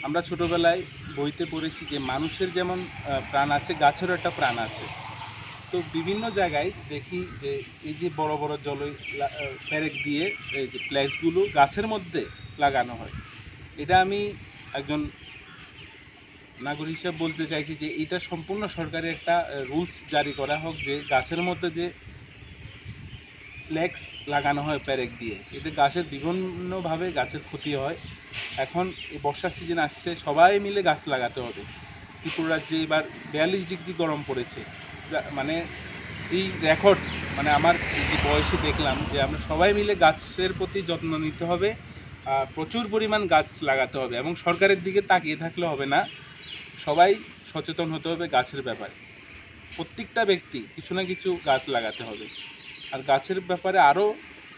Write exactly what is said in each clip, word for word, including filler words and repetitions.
আমরা ছোটবেলায় বইতে পড়েছি যে মানুষের যেমন প্রাণ আছে, গাছেরও একটা প্রাণ আছে। তো বিভিন্ন জায়গায় দেখি যে এই যে বড় বড় জল প্যারেক দিয়ে এই যে ফ্ল্যাক্সগুলো গাছের মধ্যে লাগানো হয়। এটা আমি একজন নাগরিক হিসেবে বলতে চাইছি যে এটা সম্পূর্ণ সরকারের একটা রুলস জারি করা হোক যে গাছের মধ্যে যে ফ্ল্যাক্স লাগানো হয় প্যারেক দিয়ে, এতে গাছের বিভিন্নভাবে গাছের ক্ষতি হয়। এখন এই বর্ষার সিজন আসছে, সবাই মিলে গাছ লাগাতে হবে। ত্রিপুরা রাজ্যে এবার বিয়াল্লিশ ডিগ্রি গরম পড়েছে, মানে এই রেকর্ড, মানে আমার যে বয়সে দেখলাম যে আমরা সবাই মিলে গাছের প্রতি যত্ন নিতে হবে, প্রচুর পরিমাণ গাছ লাগাতে হবে এবং সরকারের দিকে তাকিয়ে থাকলে হবে না, সবাই সচেতন হতে হবে গাছের ব্যাপারে। প্রত্যেকটা ব্যক্তি কিছু না কিছু গাছ লাগাতে হবে। আর গাছের ব্যাপারে আরও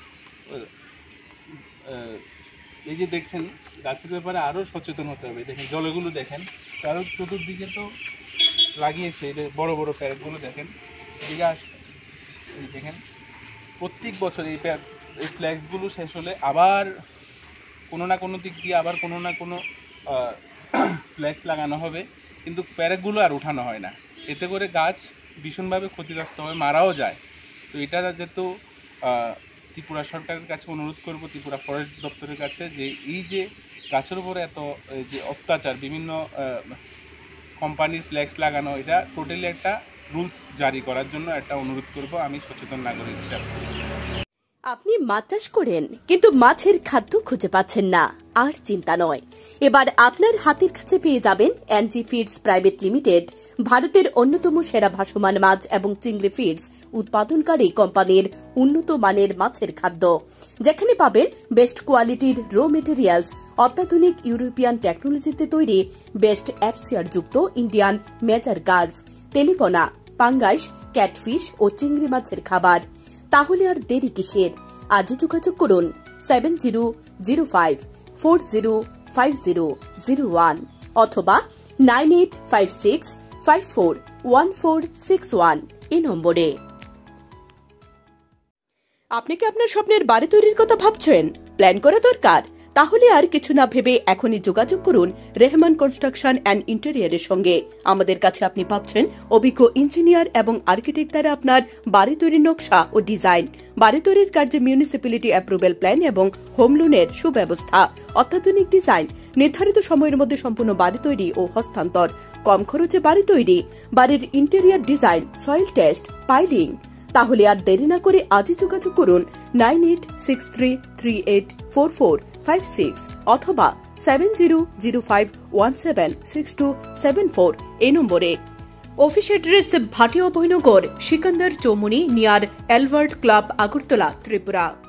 এই যে দেখছেন গাছের ব্যাপারে আরও সচেতন হতে হবে। দেখেন জলগুলো দেখেন, কারো চতুর্দিকে তো লাগিয়েছে, এই বড় বড় প্যারেকগুলো দেখেন, এদিকে আস দেখেন প্রত্যেক বছর এই এই ফ্ল্যাক্সগুলো শেষ হলে আবার কোনো না কোনো দিক দিয়ে আবার কোনো না কোনো ফ্ল্যাক্স লাগানো হবে, কিন্তু প্যারেকগুলো আর উঠানো হয় না। এতে করে গাছ ভীষণভাবে ক্ষতিগ্রস্ত হয়, মারাও যায়। তো এটা যেহেতু ত্রিপুরা সরকারের কাছে অনুরোধ করব, ত্রিপুরা ফরেস্ট দপ্তরের কাছে, যে এই যে গাছের উপরে এত যে অত্যাচার, বিভিন্ন কোম্পানির ফ্ল্যাক্স লাগানো, এটা টোটালি একটা রুলস জারি করার জন্য একটা অনুরোধ করব আমি সচেতন নাগরিক হিসাবে। আপনি মাছ চাষ করেন কিন্তু মাছের খাদ্য খুঁজে পাচ্ছেন না, আর চিন্তা নয়, এবার আপনার হাতের কাছে পেয়ে যাবেন এনজি ফিডস প্রাইভেট লিমিটেড, ভারতের অন্যতম সেরা ভাসমান মাছ এবং চিংড়ি ফিডস উৎপাদনকারী কোম্পানির উন্নত মানের মাছের খাদ্য, যেখানে পাবেন বেস্ট কোয়ালিটির র মেটেরিয়ালস, অত্যাধুনিক ইউরোপিয়ান টেকনোলজিতে তৈরি বেস্ট অ্যাপসিয়ার যুক্ত ইন্ডিয়ান মেজার গার্ভ, তেলিপনা, পাঙ্গাস, ক্যাটফিশ ও চিংড়ি মাছের খাবার। তাহলে আর দেরি কিসের? আজই যোগাযোগ করুন seven zero zero five four zero five zero zero one অথবা nine eight five six five four one four six one এই নম্বরে। আপনি কি আপনার স্বপ্নের বাড়ি তৈরির কথা ভাবছেন? প্ল্যান করা দরকার? তাহলে আর কিছু না ভেবে এখনই যোগাযোগ করুন রেহমান কনস্ট্রাকশন অ্যান্ড ইন্টেরিয়রের সঙ্গে। আমাদের কাছে আপনি পাচ্ছেন অভিজ্ঞ ইঞ্জিনিয়ার এবং আর্কিটেক্ট দ্বারা আপনার বাড়ি তৈরির নকশা ও ডিজাইন, বাড়ি তৈরির কার্যে মিউনিসিপ্যালিটি অ্যাপ্রুভেল প্ল্যান এবং হোম লোনের সুব্যবস্থা, অত্যাধুনিক ডিজাইন, নির্ধারিত সময়ের মধ্যে সম্পূর্ণ বাড়ি তৈরি ও হস্তান্তর, কম খরচে বাড়ি তৈরি, বাড়ির interior design, soil test, piling. তাহলে আর দেরি না করে আজই যোগাযোগ করুন nine eight six three three eight four four five six অথবা seven zero zero five one seven six two seven four এই নম্বরে। Office address Bhatia Abhoynagar, Sikandar Chowmuhani, near Albert club, Agartala, Tripura.